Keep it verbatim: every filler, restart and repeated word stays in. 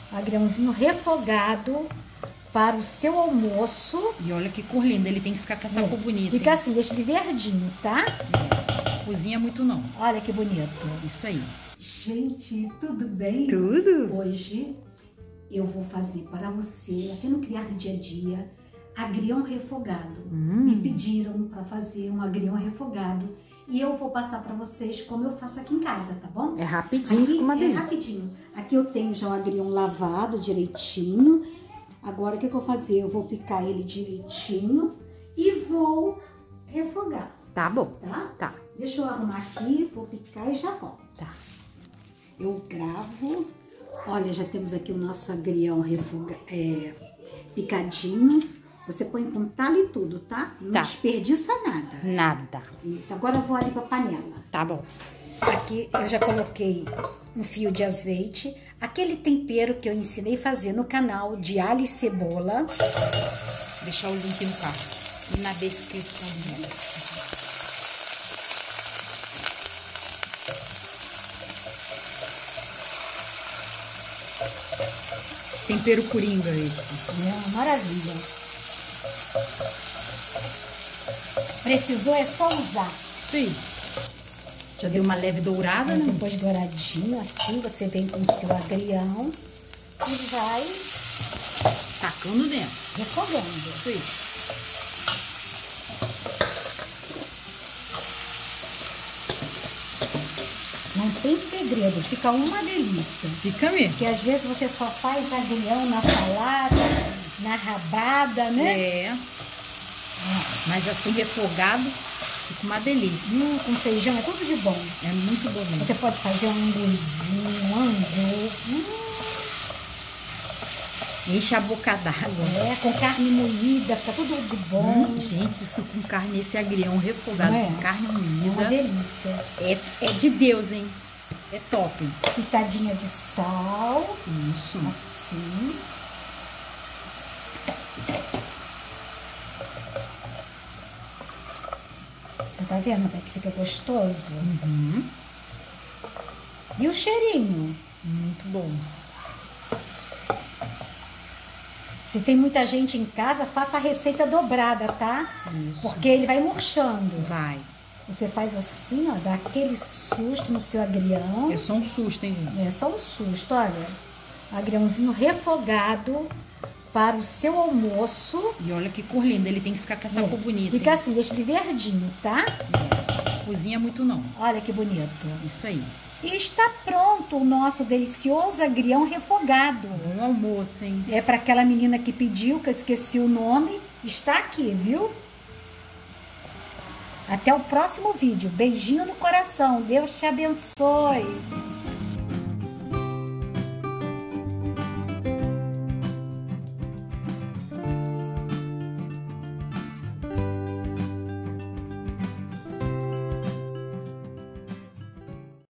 Agriãozinho refogado para o seu almoço. E olha que cor linda, ele tem que ficar com essa É, cor bonita. Fica hein? assim, deixa ele verdinho, tá? É. Cozinha muito não. Olha que bonito. Isso aí. Gente, tudo bem? Tudo. Hoje eu vou fazer para você, aqui no Criar do Dia a Dia, agrião refogado. Hum. Me pediram para fazer um agrião refogado e eu vou passar para vocês como eu faço aqui em casa, tá bom? É rapidinho, fica uma É delícia. rapidinho. Aqui eu tenho já o agrião lavado direitinho. Agora o que, que eu vou fazer? Eu vou picar ele direitinho e vou refogar. Tá bom. Tá? Tá. Deixa eu arrumar aqui, vou picar e já volto. Tá. Eu gravo. Olha, já temos aqui o nosso agrião refoga, é, picadinho. Você põe com talo e tudo, tá? Não Tá. desperdiça nada. Nada. Isso. Agora eu vou ali pra panela. Tá bom. Aqui eu já coloquei um fio de azeite. Aquele tempero que eu ensinei a fazer no canal de alho e cebola. Deixar o link no carro. E na descrição dela. Tempero coringa esse. É, maravilha. Precisou é só usar. Sim. Já deu uma leve dourada, né? Depois douradinho, assim, você vem com o seu agrião e vai Tacando dentro. refogando. Sim. Não tem segredo, fica uma delícia. Fica mesmo. Porque às vezes você só faz agrião na salada, na rabada, né? É. Mas assim, refogado, fica uma delícia. Hum, com feijão é tudo de bom. É muito bom mesmo. Você pode fazer um anguzinho, um angu. Hum, Enche a boca d'água. é, com carne moída, fica tudo de bom. Hum, gente, isso com carne, esse agrião refogado Não é? com carne É uma moída. delícia. É, é de Deus, hein? É top. Pitadinha de sal, Isso. assim. Você tá vendo até que fica gostoso? Uhum. E o cheirinho? Muito bom. Se tem muita gente em casa, faça a receita dobrada, tá? Isso. Porque ele vai murchando. Vai. Você faz assim, ó, dá aquele susto no seu agrião. É só um susto, hein, gente? É só um susto, olha. Agriãozinho refogado para o seu almoço. E olha que cor linda, ele tem que ficar com essa É, cor bonita. Fica hein? assim, deixa ele verdinho, tá? É. Cozinha muito não. Olha que bonito. Isso aí. E está pronto o nosso delicioso agrião refogado. Bom almoço, hein? É para aquela menina que pediu, que eu esqueci o nome. Está aqui, viu? Até o próximo vídeo. Beijinho no coração. Deus te abençoe.